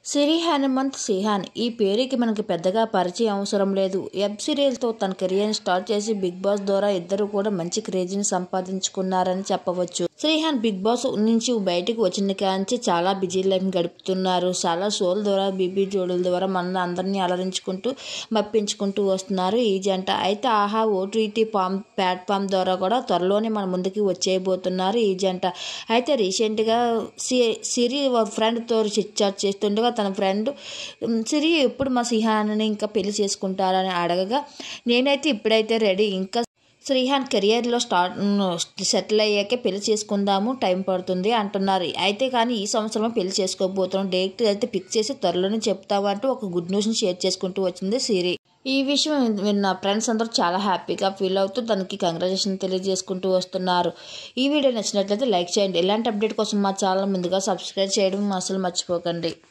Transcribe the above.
సిరి హనుమంత్ సిహాన్ ఈ పేరుకి మనకి పెద్దగా పరిచయం అవసరం లేదు. వెబ్ సీరియల్తో తన కెరియర్ని స్టార్ట్ చేసి బిగ్ బాస్ ద్వారా ఇద్దరు కూడా మంచి క్రేజ్ని సంపాదించుకున్నారని చెప్పవచ్చు. సిహాన్ బిగ్ బాస్ నుంచి బయటకు వచ్చిన కాంచి చాలా బిజీ లైఫ్ గడుపుతున్నారు. చాలా షోల ద్వారా బీబీ జోడుల ద్వారా మన అందరినీ అలరించుకుంటూ మప్పించుకుంటూ వస్తున్నారు ఈ జంట. అయితే ఆహా ఓటీటీ ప్లాట్ఫామ్ ద్వారా కూడా త్వరలోనే మన ముందుకి వచ్చేయబోతున్నారు ఈ జంట. అయితే రీసెంట్గా సిరి ఫ్రెండ్తో చిట్చాట్ చేస్తుండగా తన ఫ్రెండ్ సిరి ఎప్పుడు మా సిహాన్ని ఇంకా పెళ్లి చేసుకుంటారని అడగగా, నేనైతే ఇప్పుడైతే రెడీ, ఇంకా శ్రీహాన్ కెరియర్లో సెటిల్ అయ్యాకే పెళ్లి చేసుకుందాము, టైం పడుతుంది అంటున్నారు. అయితే కానీ ఈ సంవత్సరమే పెళ్లి చేసుకోబోతున్నాం, డేట్ అయితే ఫిక్స్ చేసి త్వరలోనే చెప్తామంటూ ఒక గుడ్ న్యూస్ని షేర్ చేసుకుంటూ వచ్చింది సిరి. ఈ విషయం విన్న ఫ్రెండ్స్ అందరూ చాలా హ్యాపీగా ఫీల్ అవుతూ తనకి కంగ్రాచులేషన్ తెలియజేసుకుంటూ వస్తున్నారు. ఈ వీడియో నచ్చినట్లయితే లైక్ చేయండి. ఇలాంటి అప్డేట్ కోసం మా ఛానల్ ముందుగా సబ్స్క్రైబ్ చేయడం అసలు మర్చిపోకండి.